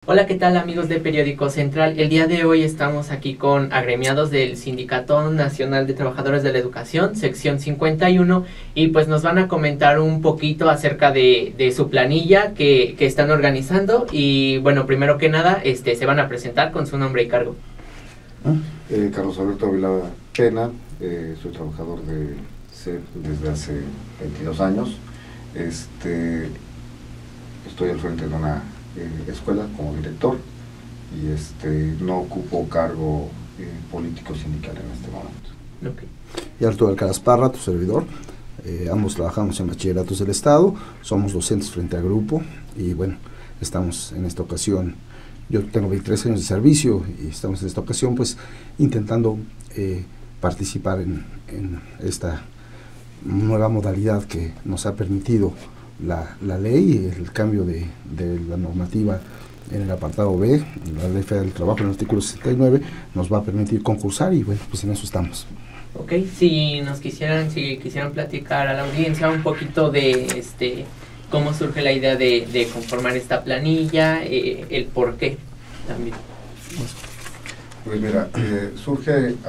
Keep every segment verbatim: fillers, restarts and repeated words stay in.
Hola, ¿qué tal amigos de Periódico Central? El día de hoy estamos aquí con agremiados del Sindicato Nacional de Trabajadores de la Educación, sección cincuenta y uno, y pues nos van a comentar un poquito acerca de, de su planilla que, que están organizando. Y bueno, primero que nada, este, se van a presentar con su nombre y cargo. Eh, Carlos Alberto Ávila Pena, eh, soy trabajador de C E P desde hace veintidós años. Este, estoy al frente de una eh, escuela como director y este, no ocupo cargo eh, político sindical en este momento. Okay. Y Arturo Alcaraz Parra, tu servidor. Eh, ambos trabajamos en bachilleratos del Estado, somos docentes frente al grupo y bueno, estamos en esta ocasión. Yo tengo veintitrés años de servicio y estamos en esta ocasión pues intentando eh, participar en, en esta nueva modalidad que nos ha permitido la, la ley, el cambio de, de la normativa en el apartado B, la Ley Federal del Trabajo en el artículo sesenta y nueve nos va a permitir concursar y bueno, pues en eso estamos. Ok, si nos quisieran, si quisieran platicar a la audiencia un poquito de este cómo surge la idea de, de conformar esta planilla, eh, el por qué también. Pues mira, eh, surge uh,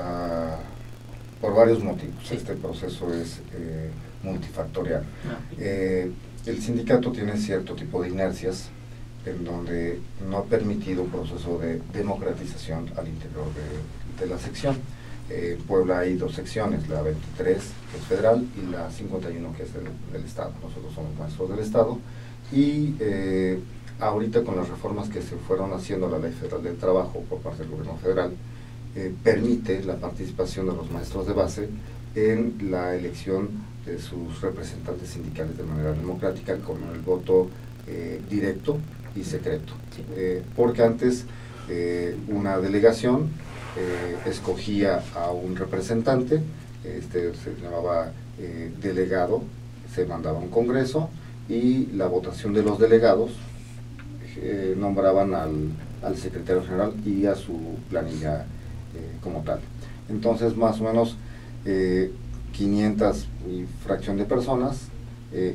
por varios motivos. Sí. Este proceso es eh, multifactorial. Ah, okay. eh, el sindicato tiene cierto tipo de inercias en donde no ha permitido un proceso de democratización al interior de, de la sección. En Puebla hay dos secciones, la veintitrés, que es federal, y la cincuenta y uno, que es del, del Estado. Nosotros somos maestros del Estado, y eh, ahorita con las reformas que se fueron haciendo a la Ley Federal del Trabajo por parte del gobierno federal, eh, permite la participación de los maestros de base en la elección de sus representantes sindicales de manera democrática, con el voto eh, directo y secreto. Eh, porque antes eh, una delegación Eh, escogía a un representante, este se llamaba eh, delegado, se mandaba a un congreso y la votación de los delegados eh, nombraban al, al secretario general y a su planilla eh, como tal. Entonces más o menos eh, quinientas y fracción de personas eh,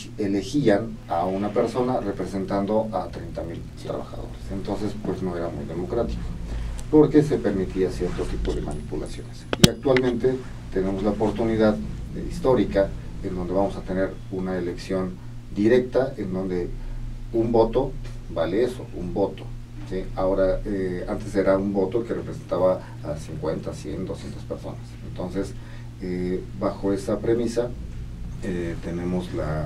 elegían a una persona representando a treinta mil trabajadores. Entonces pues no era muy democrático, porque se permitía cierto tipo de manipulaciones. Y actualmente tenemos la oportunidad eh, histórica en donde vamos a tener una elección directa, en donde un voto vale eso, un voto. ¿sí? Ahora, eh, antes era un voto que representaba a cincuenta, cien, doscientas personas. Entonces, eh, bajo esa premisa, eh, tenemos la,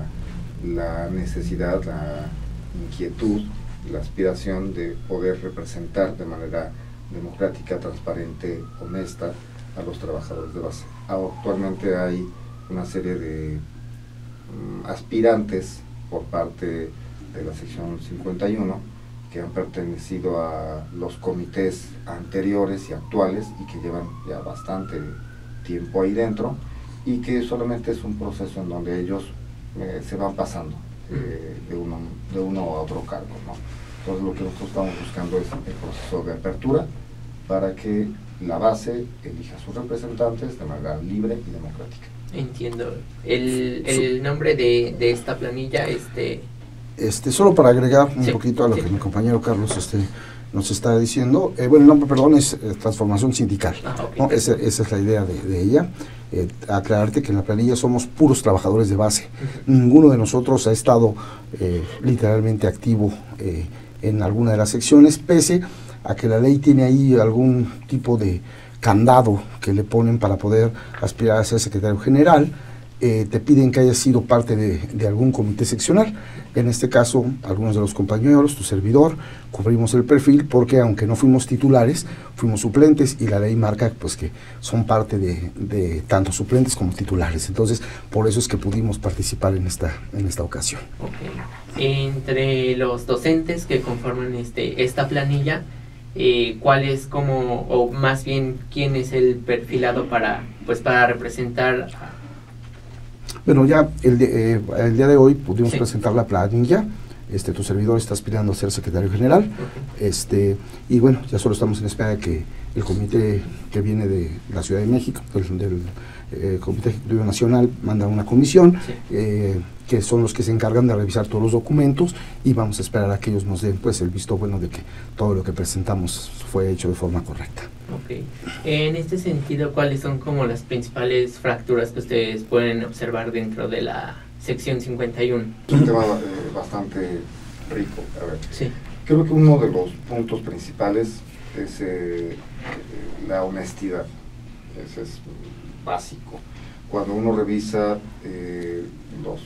la necesidad, la inquietud, la aspiración de poder representar de manera democrática, transparente, honesta a los trabajadores de base. Actualmente hay una serie de um, aspirantes por parte de la sección cincuenta y uno que han pertenecido a los comités anteriores y actuales y que llevan ya bastante tiempo ahí dentro, y que solamente es un proceso en donde ellos eh, se van pasando eh, de, uno, de uno a otro cargo, ¿no? Entonces lo que nosotros estamos buscando es el proceso de apertura para que la base elija a sus representantes de manera libre y democrática. Entiendo. El, el nombre de, de esta planilla, este... Este, solo para agregar un sí, poquito a lo sí. que mi compañero Carlos este, nos está diciendo, eh, bueno, el nombre, perdón, es eh, Transformación Sindical. Ah, okay. ¿no? Esa, esa es la idea de, de ella. Eh, aclararte que en la planilla somos puros trabajadores de base. Uh-huh. Ninguno de nosotros ha estado eh, literalmente activo eh, en alguna de las secciones, pese a que la ley tiene ahí algún tipo de candado que le ponen para poder aspirar a ser secretario general. Eh, te piden que hayas sido parte de, de algún comité seccional. En este caso, algunos de los compañeros, tu servidor, cubrimos el perfil porque aunque no fuimos titulares, fuimos suplentes, y la ley marca pues que son parte de, de tanto suplentes como titulares. Entonces, por eso es que pudimos participar en esta, en esta ocasión. Okay. Entre los docentes que conforman este, esta planilla, eh, ¿cuál es como, o más bien, quién es el perfilado para, pues, para representar a... Bueno, ya el, de, eh, el día de hoy pudimos sí. presentar la planilla. Este, tu servidor está aspirando a ser secretario general. Okay. Este, y bueno, ya solo estamos en espera de que el comité que viene de la Ciudad de México, del, del eh, Comité Ejecutivo Nacional, manda una comisión. Sí. Eh, que son los que se encargan de revisar todos los documentos, y vamos a esperar a que ellos nos den pues el visto bueno de que todo lo que presentamos fue hecho de forma correcta. Ok. En este sentido, ¿cuáles son como las principales fracturas que ustedes pueden observar dentro de la sección cincuenta y uno? Es un tema eh, bastante rico. A ver, sí. Creo que uno de los puntos principales es eh, la honestidad. Ese es básico. Cuando uno revisa eh, los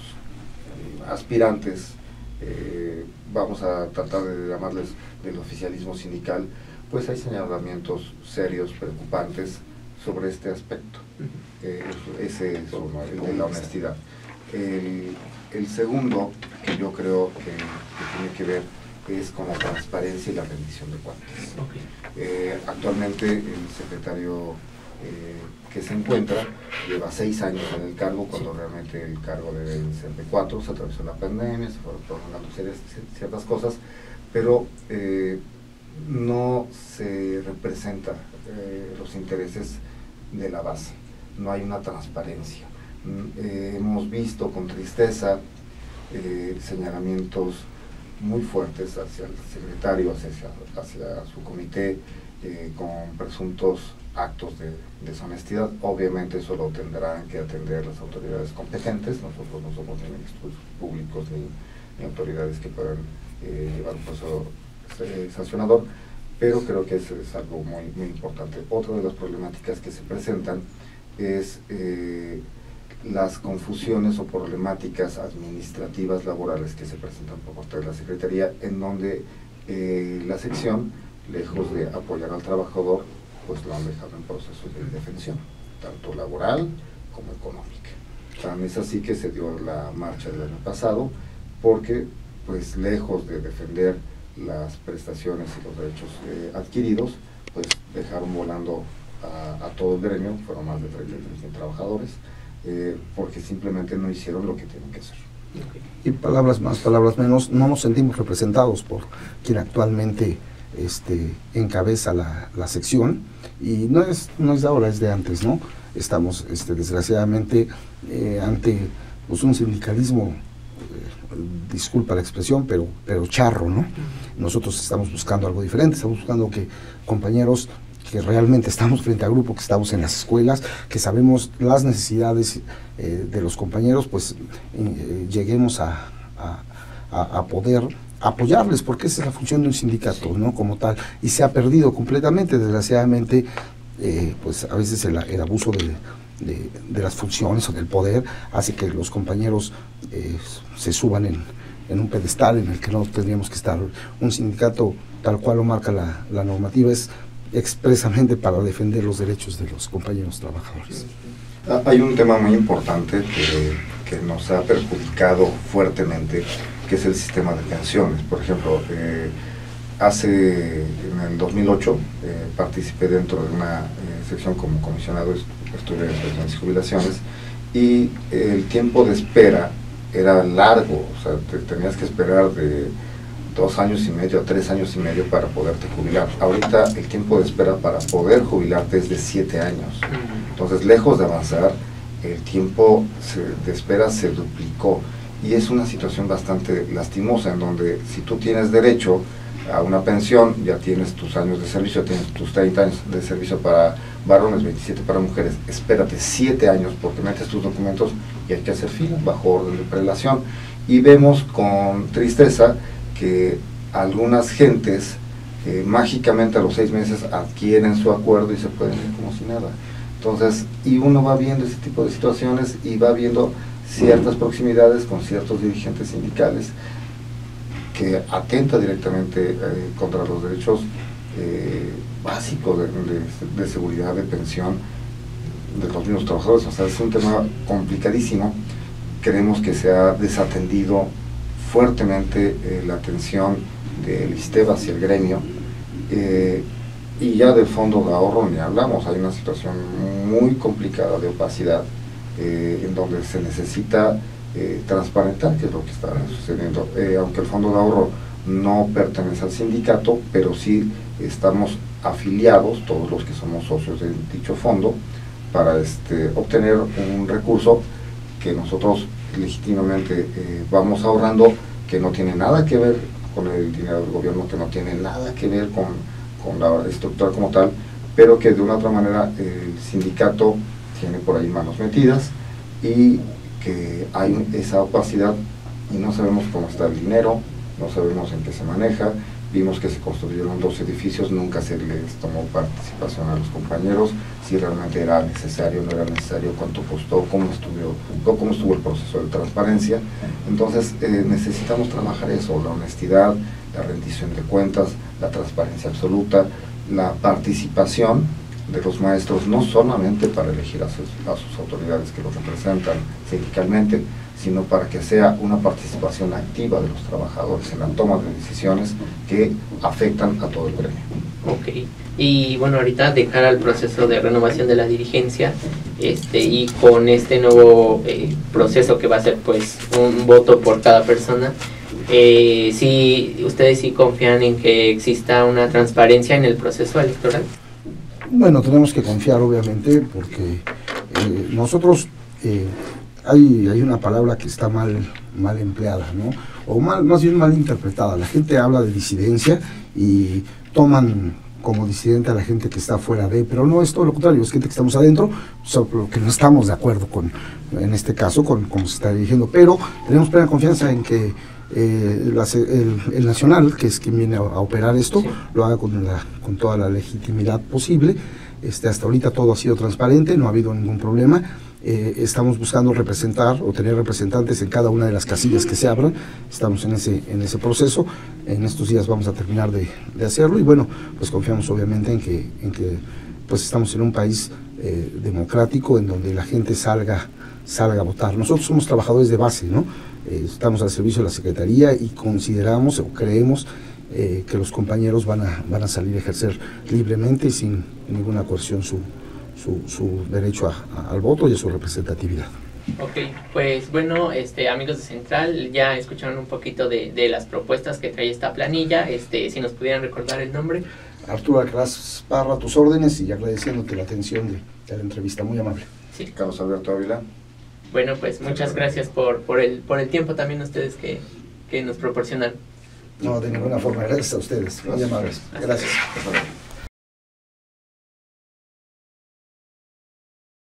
aspirantes, eh, vamos a tratar de llamarles del oficialismo sindical, pues hay señalamientos serios, preocupantes sobre este aspecto. Eh, ese es uno, el de la honestidad. El, el segundo, que yo creo que, que tiene que ver, es con la transparencia y la rendición de cuentas. Okay. Eh, actualmente el secretario eh, que se encuentra lleva seis años en el cargo, cuando realmente el cargo debe ser de cuatro. Se atravesó la pandemia, se fueron prolongando ciertas cosas, pero eh, no se representa eh, los intereses de la base, no hay una transparencia. Eh, hemos visto con tristeza eh, señalamientos muy fuertes hacia el secretario, hacia, hacia su comité, eh, con presuntos actos de deshonestidad. Obviamente eso lo tendrán que atender las autoridades competentes. Nosotros no somos ni ministros públicos ni, ni autoridades que puedan eh, llevar un proceso eh, sancionador, pero creo que eso es algo muy, muy importante. Otra de las problemáticas que se presentan es eh, las confusiones o problemáticas administrativas laborales que se presentan por parte de la Secretaría, en donde eh, la sección, lejos de apoyar al trabajador, pues lo han dejado en procesos de indefensión, tanto laboral como económica. Tan es así que se dio la marcha del año pasado, porque pues lejos de defender las prestaciones y los derechos eh, adquiridos, pues dejaron volando a, a todo el gremio. Fueron más de treinta y tres mil trabajadores, eh, porque simplemente no hicieron lo que tienen que hacer. Y palabras más, palabras menos, no nos sentimos representados por quien actualmente este, encabeza la, la sección, y no es, no es de ahora, es de antes, ¿no? Estamos este, desgraciadamente eh, ante pues, un sindicalismo, eh, disculpa la expresión, pero, pero charro, ¿no? Nosotros estamos buscando algo diferente, estamos buscando que compañeros que realmente estamos frente a grupo, que estamos en las escuelas, que sabemos las necesidades eh, de los compañeros, pues eh, lleguemos a, a, a poder apoyarles, porque esa es la función de un sindicato, ¿no? Como tal, y se ha perdido completamente, desgraciadamente, eh, pues a veces el, el abuso de, de, de las funciones o del poder hace que los compañeros eh, se suban en, en un pedestal en el que no tendríamos que estar. Un sindicato, tal cual lo marca la, la normativa, es expresamente para defender los derechos de los compañeros trabajadores. Hay un tema muy importante que, que nos ha perjudicado fuertemente, que es el sistema de pensiones. Por ejemplo, eh, hace, en el dos mil ocho, eh, participé dentro de una eh, sección como comisionado, estuve en pensiones y jubilaciones, y el tiempo de espera era largo. O sea, te, tenías que esperar de dos años y medio a tres años y medio para poderte jubilar. Ahorita el tiempo de espera para poder jubilarte es de siete años. Entonces, lejos de avanzar, el tiempo de espera se duplicó, y es una situación bastante lastimosa, en donde si tú tienes derecho a una pensión, ya tienes tus años de servicio, tienes tus treinta años de servicio para varones, veintisiete para mujeres, espérate siete años porque metes tus documentos y hay que hacer fila bajo orden de prelación. Y vemos con tristeza que algunas gentes eh, mágicamente a los seis meses adquieren su acuerdo y se pueden ir como si nada. Entonces, y uno va viendo ese tipo de situaciones y va viendo ciertas proximidades con ciertos dirigentes sindicales que atenta directamente eh, contra los derechos eh, básicos de, de, de seguridad, de pensión de los mismos trabajadores. O sea, es un tema complicadísimo. Creemos que se ha desatendido fuertemente eh, la atención del ISSSTE hacia el gremio, eh, y ya del fondo de ahorro ni hablamos. Hay una situación muy complicada de opacidad, eh, en donde se necesita eh, transparentar qué es lo que está sucediendo, eh, aunque el fondo de ahorro no pertenece al sindicato, pero sí estamos afiliados, todos los que somos socios de dicho fondo, para este, obtener un recurso que nosotros legítimamente eh, vamos ahorrando, que no tiene nada que ver con el dinero del gobierno, que no tiene nada que ver con, con la estructura como tal, pero que de una otra manera el sindicato tiene por ahí manos metidas y que hay esa opacidad y no sabemos cómo está el dinero, no sabemos en qué se maneja. Vimos que se construyeron dos edificios, nunca se les tomó participación a los compañeros, si realmente era necesario, no era necesario, cuánto costó, cómo estuvo, cómo estuvo el proceso de transparencia. Entonces eh, necesitamos trabajar eso, la honestidad, la rendición de cuentas, la transparencia absoluta, la participación de los maestros, no solamente para elegir a sus, a sus autoridades que los representan sindicalmente, sino para que sea una participación activa de los trabajadores en la toma de decisiones que afectan a todo el gremio. Ok, y bueno, ahorita de cara al proceso de renovación de la dirigencia, este y con este nuevo eh, proceso que va a ser pues un voto por cada persona, eh, si ustedes sí confían en que exista una transparencia en el proceso electoral. Bueno, tenemos que confiar obviamente porque eh, nosotros... Eh, Hay, hay una palabra que está mal, mal empleada, ¿no? O mal, más bien mal interpretada. La gente habla de disidencia y toman como disidente a la gente que está fuera de, pero no es todo lo contrario, es gente que estamos adentro, solo que no estamos de acuerdo con, en este caso, con cómo se está dirigiendo, pero tenemos plena confianza en que eh, la, el, el Nacional, que es quien viene a, a operar esto, sí, lo haga con, la, con toda la legitimidad posible. Este, hasta ahorita todo ha sido transparente, no ha habido ningún problema. Eh, estamos buscando representar o tener representantes en cada una de las casillas que se abran. Estamos en ese en ese proceso. En estos días vamos a terminar de, de hacerlo y bueno, pues confiamos obviamente en que en que pues estamos en un país eh, democrático en donde la gente salga salga a votar. Nosotros somos trabajadores de base, ¿no? Eh, estamos al servicio de la Secretaría y consideramos o creemos eh, que los compañeros van a van a salir a ejercer libremente y sin ninguna coerción su Su, su derecho a, a, al voto y a su representatividad. Ok, pues bueno, este, amigos de Central, ya escucharon un poquito de, de las propuestas que trae esta planilla. Este, si nos pudieran recordar el nombre. Arturo Alcaraz Parra, a tus órdenes, y agradeciéndote la atención de, de la entrevista, muy amable. Sí. Carlos Alberto Ávila. Bueno, pues muchas gracias por, por, el, por el tiempo también ustedes que, que nos proporcionan. No, de ninguna forma, gracias a ustedes, muy amables. Gracias. Gracias.